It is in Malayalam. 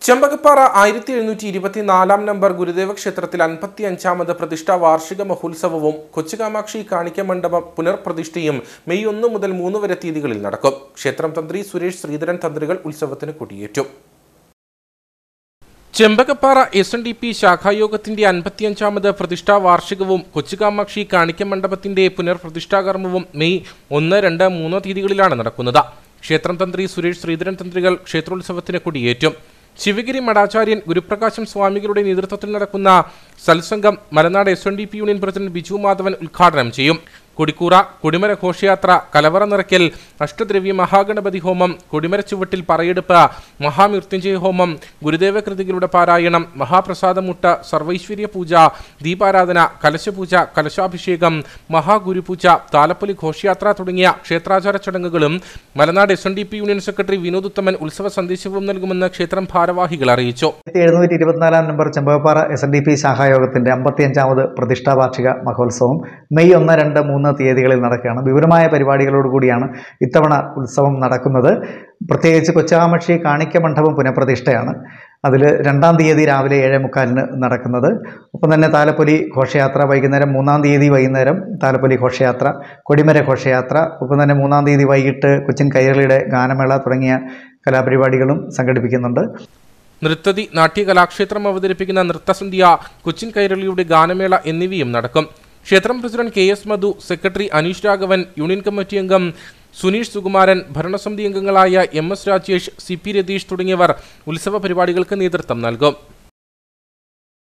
ചെമ്പകപ്പാറ 1724 നമ്പർ ഗുരുദേവ ക്ഷേത്രത്തിൽ 55ാമത് പ്രതിഷ്ഠാ വാർഷിക മഹോത്സവവും കൊച്ചുകാമാക്ഷി കാണിക്ക മണ്ഡപം പുനർപ്രതിഷ്ഠയും മെയ് 1 മുതൽ 3 വരെ തീയതികളിൽ നടക്കും. ക്ഷേത്രം തന്ത്രി സുരേഷ് ശ്രീധരൻ തന്ത്രികൾ ഉത്സവത്തിന് കൊടിയേറ്റും. ചെമ്പകപ്പാറ SNDP ശാഖായോഗത്തിന്റെ 55ാമത് പ്രതിഷ്ഠാ വാർഷികവും കൊച്ചുകാമാക്ഷി കാണിക്ക മണ്ഡപത്തിന്റെ പുനർപ്രതിഷ്ഠാകർമ്മവും മെയ് 1, 2, 3 തീയതികളിലാണ് നടക്കുന്നത്. ക്ഷേത്രം തന്ത്രി സുരേഷ് ശ്രീധരൻ തന്ത്രികൾ ക്ഷേത്രോത്സവത്തിന് കൊടിയേറ്റും. ശിവഗിരി മഠാചാര്യൻ ഗുരുപ്രകാശം സ്വാമികളുടെ നേതൃത്വത്തിൽ നടക്കുന്ന സത്സംഗം Malanad SNDP union president Biju Madhavan ഉദ്ഘാടനം ചെയ്യും. കൊടിക്കൂറ, കൊടിമര ഘോഷയാത്ര, കലവറ നിറയ്ക്കൽ, അഷ്ടദ്രവ്യ മഹാഗണപതി ഹോമം, കൊടിമര ചുവട്ടിൽ പറയെടുപ്പ്, മഹാമൃത്യുഞ്ജയ ഹോമം, ഗുരുദേവ കൃതികളുടെ പാരായണം, മഹാപ്രസാദമുട്ട, സർവൈശ്വര്യ പൂജ, ദീപാരാധന, കലശപൂജ, കലശാഭിഷേകം, മഹാഗുരുപൂജ, താലപ്പൊലി ഘോഷയാത്ര തുടങ്ങിയ ക്ഷേത്രാചാര ചടങ്ങുകളും Malanad SNDP union secretary Vinod Uthaman ഉത്സവ സന്ദേശവും നൽകുമെന്ന് ക്ഷേത്രം ഭാരവാഹികൾ അറിയിച്ചു. 1724 നമ്പർ ചെമ്പകപ്പാറ SNDP ശാഖായോഗത്തിന്റെ 55ാമത് പ്രതിഷ്ഠാ വാർഷിക മഹോത്സവം മെയ് 1, 2, 3 തീയതികളിൽ നടക്കുകയാണ്. വിപുലമായ പരിപാടികളോടുകൂടിയാണ് ഇത്തവണ ഉത്സവം നടക്കുന്നത്. പ്രത്യേകിച്ച് കൊച്ചുകാമാക്ഷി കാണിക്ക മണ്ഡപം പുനഃപ്രതിഷ്ഠയാണ്. അതിൽ 2-ാം തീയതി രാവിലെ 7:45 നടക്കുന്നത്. ഒപ്പം തന്നെ താലപ്പൊലി ഘോഷയാത്ര, വൈകുന്നേരം 3-ാം തീയതി വൈകുന്നേരം താലപ്പൊലി ഘോഷയാത്ര, കൊടിമര ഘോഷയാത്ര, ഒപ്പം തന്നെ 3-ാം തീയതി വൈകിട്ട് കൊച്ചിൻ കൈരളിയുടെ ഗാനമേള തുടങ്ങിയ കലാപരിപാടികളും സംഘടിപ്പിക്കുന്നുണ്ട്. നൃത്തതി നാട്യകലാക്ഷേത്രം അവതരിപ്പിക്കുന്ന നൃത്തസന്ധ്യ, കൊച്ചിൻ കൈരളിയുടെ ഗാനമേള എന്നിവയും നടക്കും. ക്ഷേത്രം president KS Madhu, secretary Aneesh Raghavan, union committee അംഗം സുനീഷ് സുകുമാരൻ, ഭരണസമിതി അംഗങ്ങളായ MS രാജേഷ്, CP രതീഷ് തുടങ്ങിയവർ ഉത്സവ പരിപാടികൾക്ക് നേതൃത്വം നൽകും.